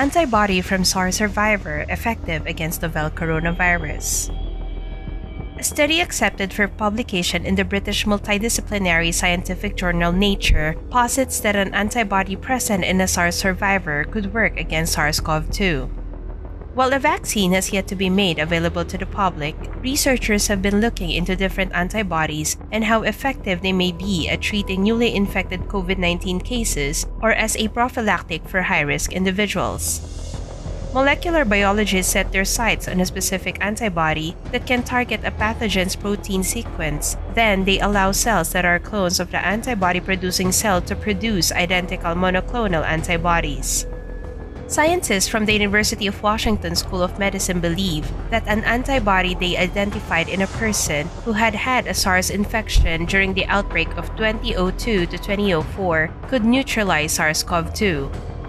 antibody from SARS survivor effective against novel coronavirus. A study accepted for publication in the British multidisciplinary scientific journal Nature posits that an antibody present in a SARS survivor could work against SARS-CoV-2. While a vaccine has yet to be made available to the public, researchers have been looking into different antibodies and how effective they may be at treating newly infected COVID-19 cases or as a prophylactic for high-risk individuals. Molecular biologists set their sights on a specific antibody that can target a pathogen's protein sequence. Then they allow cells that are clones of the antibody-producing cell to produce identical monoclonal antibodies. Scientists from the University of Washington School of Medicine believe that an antibody they identified in a person who had had a SARS infection during the outbreak of 2002 to 2004 could neutralize SARS-CoV-2.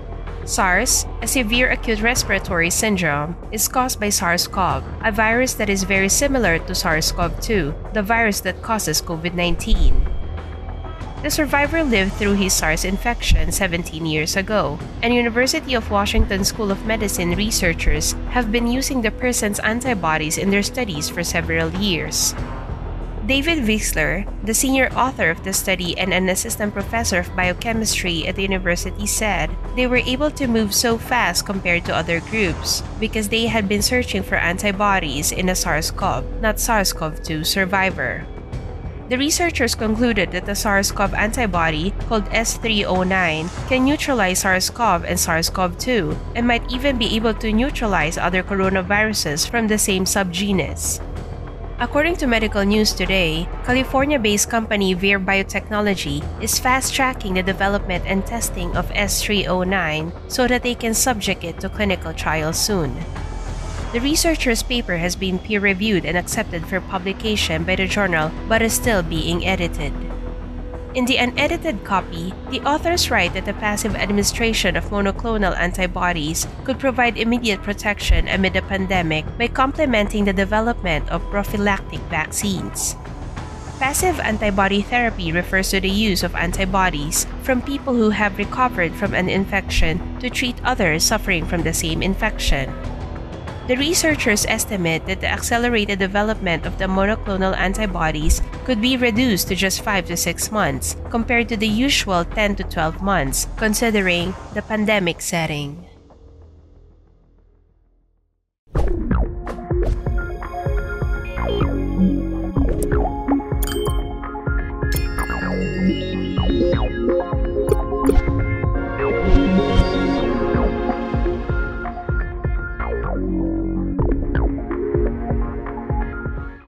SARS, a severe acute respiratory syndrome, is caused by SARS-CoV, a virus that is very similar to SARS-CoV-2, the virus that causes COVID-19. The survivor lived through his SARS infection 17 years ago, and University of Washington School of Medicine researchers have been using the person's antibodies in their studies for several years. David Wixler, the senior author of the study and an assistant professor of biochemistry at the university, said they were able to move so fast compared to other groups because they had been searching for antibodies in a SARS-CoV, not SARS-CoV-2 survivor. The researchers concluded that the SARS-CoV antibody, called S309, can neutralize SARS-CoV and SARS-CoV-2 and might even be able to neutralize other coronaviruses from the same subgenus. According to Medical News Today, California-based company Vir Biotechnology is fast-tracking the development and testing of S309 so that they can subject it to clinical trials soon. The researchers' paper has been peer-reviewed and accepted for publication by the journal but is still being edited. In the unedited copy, the authors write that the passive administration of monoclonal antibodies could provide immediate protection amid a pandemic by complementing the development of prophylactic vaccines. Passive antibody therapy refers to the use of antibodies from people who have recovered from an infection to treat others suffering from the same infection. The researchers estimate that the accelerated development of the monoclonal antibodies could be reduced to just 5 to 6 months, compared to the usual 10 to 12 months, considering the pandemic setting.